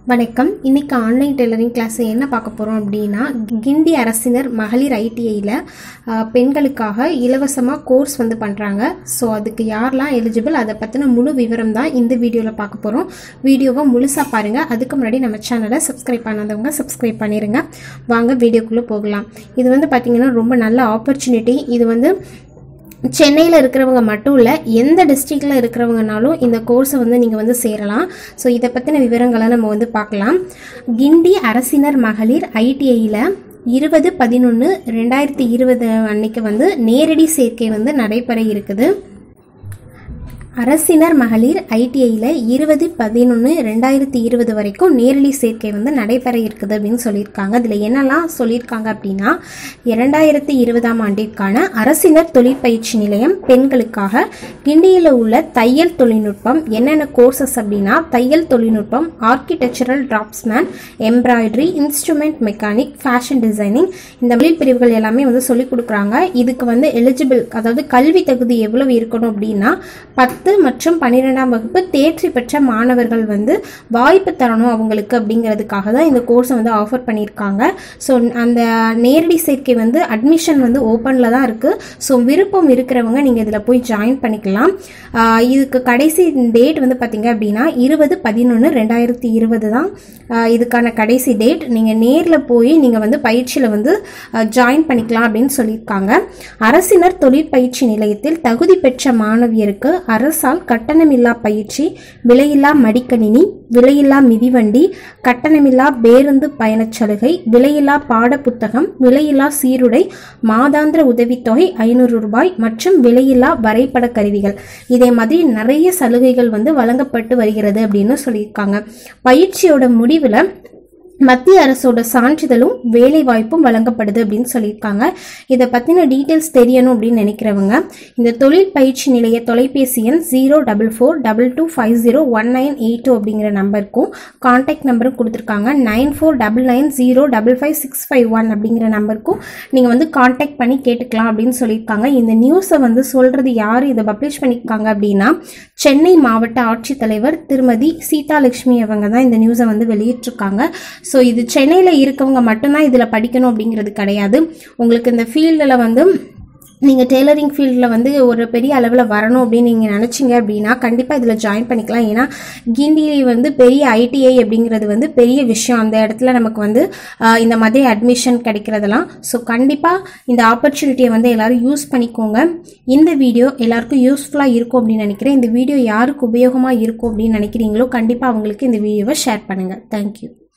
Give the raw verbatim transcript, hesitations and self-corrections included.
வணக்கம். இன்னைக்கு online tailoring class என்ன பார்க்க போகிறோம் அப்படின்னா, கிண்டி அரசினர் மகளிர் ஐடிஐயில் பெண்களுக்காக இலவசமாக கோர்ஸ் வந்து பண்ணுறாங்க. ஸோ அதுக்கு யாரெல்லாம் எலிஜிபிள் அதை பற்றின முழு விவரம் தான் இந்த வீடியோவில் பார்க்க போகிறோம். வீடியோவை முழுசாக பாருங்கள். அதுக்கு முன்னாடி நம்ம சேனலை சப்ஸ்கிரைப் பண்ணாதவங்க சப்ஸ்கிரைப் பண்ணிடுங்க. வாங்க வீடியோக்குள்ளே போகலாம். இது வந்து பார்த்திங்கன்னா ரொம்ப நல்ல ஆப்பர்ச்சுனிட்டி. இது வந்து சென்னையில் இருக்கிறவங்க மட்டும் இல்லை, எந்த டிஸ்ட்ரிக்டில் இருக்கிறவங்கனாலும் இந்த கோர்ஸை வந்து நீங்கள் வந்து சேரலாம். ஸோ இதை பற்றின விவரங்களை நம்ம வந்து பார்க்கலாம். கிண்டி அரசினர் மகளிர் ஐடிஐயில் இருபது பதினொன்று ரெண்டாயிரத்தி இருபது அன்னைக்கு வந்து நேரடி சேர்க்கை வந்து நடைபெற இருக்குது. அரசினர் மகளிர் ஐடிஐயில் இருபது பதினொன்று ரெண்டாயிரத்தி இருபது வரைக்கும் நேரடி சேர்க்கை வந்து நடைபெற இருக்குது அப்படின்னு சொல்லியிருக்காங்க. இதில் என்னெல்லாம் சொல்லியிருக்காங்க அப்படின்னா, இரண்டாயிரத்தி இருபதாம் ஆண்டிற்கான அரசினர் தொழிற்பயிற்சி நிலையம் பெண்களுக்காக கிண்டியில் உள்ள தையல் தொழில்நுட்பம் என்னென்ன கோர்சஸ் அப்படின்னா, தையல் தொழில்நுட்பம், architectural draughtsman, embroidery, instrument mechanic, fashion designing, இந்த தொழில் பிரிவுகள் எல்லாமே வந்து சொல்லிக் கொடுக்குறாங்க. இதுக்கு வந்து எலிஜிபிள், அதாவது கல்வி தகுதி எவ்வளவு இருக்கணும் அப்படின்னா, பத்து மற்றும் பன்னிரெண்டாம் வகுப்பு தேர்ச்சி பெற்ற மாணவர்கள் வந்து வாய்ப்பு தரணும் அவங்களுக்கு அப்படிங்கிறதுக்காக தான் இந்த கோர்ஸை வந்து ஆஃபர் பண்ணியிருக்காங்க. ஸோ அந்த நேரடி சேர்க்கை வந்து அட்மிஷன் வந்து ஓப்பனில் தான் இருக்குது. ஸோ விருப்பம் இருக்கிறவங்க நீங்கள் இதில் போய் ஜாயின் பண்ணிக்கலாம். இதுக்கு கடைசி டேட் வந்து பார்த்தீங்க அப்படின்னா இருபது பதினொன்று ரெண்டாயிரத்தி இருபது தான் இதுக்கான கடைசி டேட். நீங்கள் நேரில் போய் நீங்கள் வந்து பயிற்சியில் வந்து ஜாயின் பண்ணிக்கலாம் அப்படின்னு சொல்லியிருக்காங்க. அரசினர் தொழிற்பயிற்சி நிலையத்தில் தகுதி பெற்ற மாணவியருக்கு அரசால் கட்டணமில்லா பயிற்சி, விலையில்லா மடிக்கணினி, விலையில்லா மிதிவண்டி, கட்டணமில்லா பேருந்து பயணச்சலுகை, விலையில்லா பாட புத்தகம், விலையில்லா சீருடை, மாதாந்திர உதவித்தொகை ஐநூறு ரூபாய் மற்றும் விலையில்லா வரைபட கருவிகள், இதே மாதிரி நிறைய சலுகைகள் வந்து வழங்கப்பட்டு வருகிறது அப்படின்னு சொல்லியிருக்காங்க. பயிற்சியோட முடிவில் மத்திய அரசோட சான்றிதழும் வேலை வாய்ப்பும் வழங்கப்படுது அப்படின்னு சொல்லியிருக்காங்க. இதை பற்றின டீட்டெயில்ஸ் தெரியணும் அப்படின்னு நினைக்கிறவங்க இந்த தொழில் பயிற்சி நிலைய தொலைபேசி எண் zero double four double two five zero one nine eight two அப்படிங்கிற நம்பருக்கும் கான்டாக்ட் நம்பரும் கொடுத்துருக்காங்க. Nine four double nine zero double five six five one அப்படிங்கிற நம்பருக்கும் நீங்கள் வந்து கான்டாக்ட் பண்ணி கேட்டுக்கலாம் அப்படின்னு சொல்லியிருக்காங்க. இந்த நியூஸை வந்து சொல்கிறது யார், இதை பப்ளிஷ் பண்ணியிருக்காங்க அப்படின்னா சென்னை மாவட்ட ஆட்சித்தலைவர் திருமதி சீதாலட்சுமி அவங்க தான் இந்த நியூஸை வந்து வெளியிட்டிருக்காங்க. ஸோ இது சென்னையில் இருக்கவங்க மட்டும்தான் இதில் படிக்கணும் அப்படிங்கிறது கிடையாது. உங்களுக்கு இந்த ஃபீல்டில் வந்து நீங்கள் டெய்லரிங் ஃபீல்டில் வந்து ஒரு பெரிய அளவில் வரணும் அப்படின்னு நீங்கள் நினச்சிங்க அப்படின்னா கண்டிப்பாக இதில் ஜாயின் பண்ணிக்கலாம். ஏன்னா கிண்டி வந்து பெரிய ஐடிஐ அப்படிங்கிறது வந்து பெரிய விஷயம். அந்த இடத்துல நமக்கு வந்து இந்த மாதிரி அட்மிஷன் கிடைக்கிறதெல்லாம். ஸோ கண்டிப்பாக இந்த ஆப்பர்ச்சுனிட்டியை வந்து எல்லோரும் யூஸ் பண்ணிக்கோங்க. இந்த வீடியோ எல்லாருக்கும் யூஸ்ஃபுல்லாக இருக்கும் அப்படின்னு நினைக்கிறேன். இந்த வீடியோ யாருக்கு உபயோகமாக இருக்கும் அப்படின்னு நினைக்கிறீங்களோ கண்டிப்பாக அவங்களுக்கு இந்த வீடியோவை ஷேர் பண்ணுங்கள். தேங்க்யூ.